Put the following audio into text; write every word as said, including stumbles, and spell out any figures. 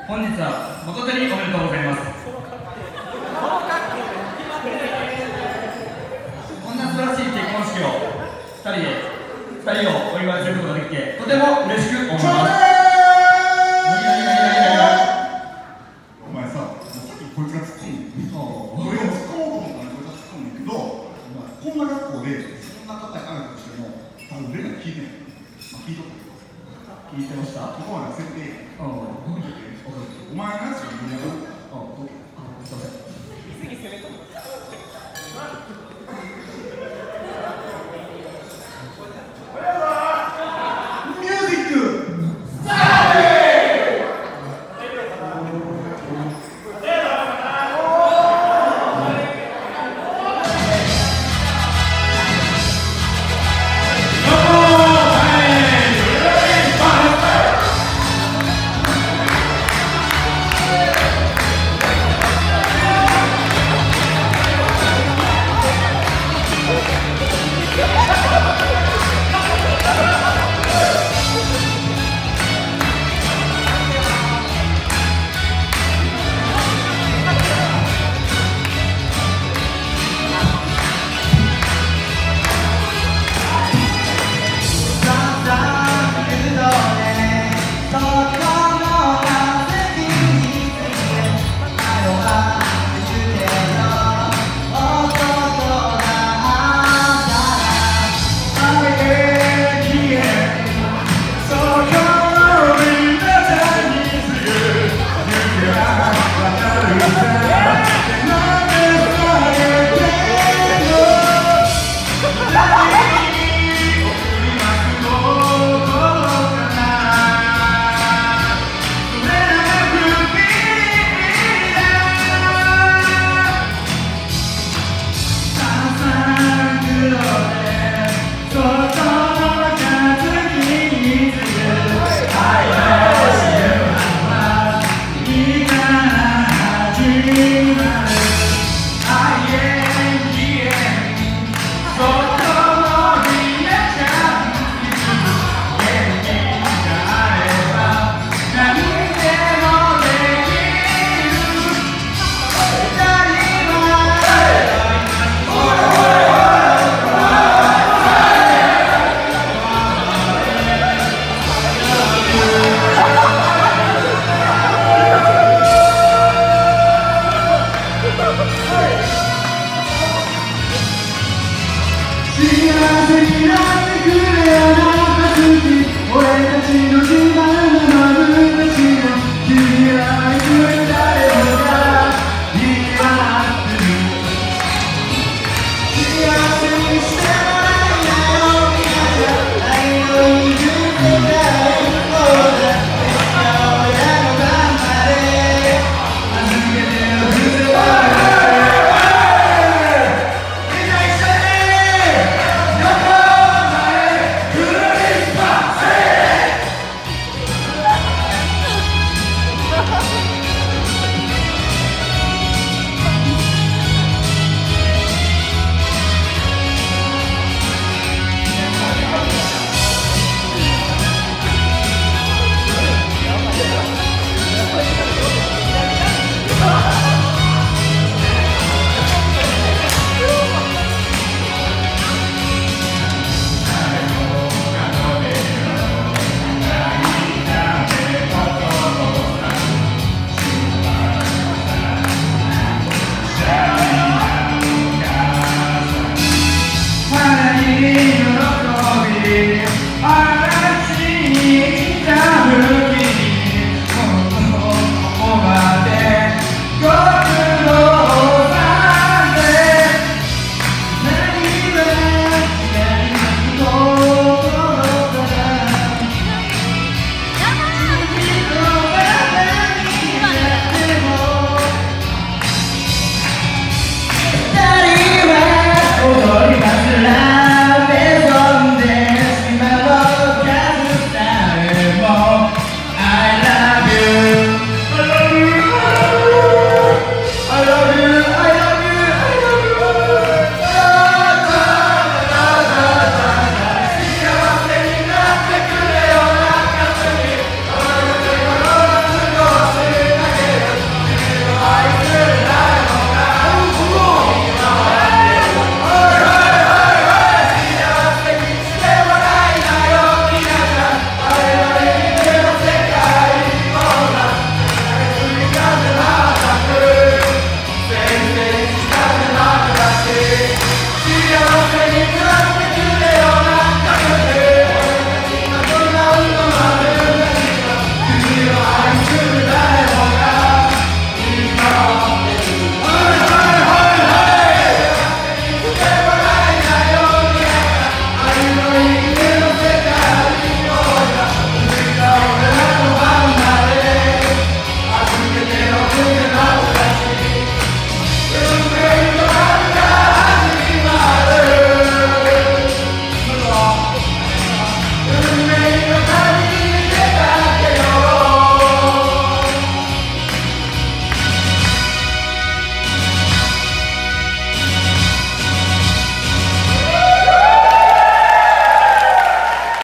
本日は誠におめでとうございます。こんな素晴らしい結婚式をふたりでふたりをお祝いすることができてとても嬉しく思います。 お前さ、さっきこいつが突っ込んで俺が突っ込もうと思ったらこいつが突っ込んでんけど、こんな学校でそんな高いあるとしても多分俺ら聞いてない。まあ聞いとったけど聞いてました。 ここまで設定お前のやつが盛り上がる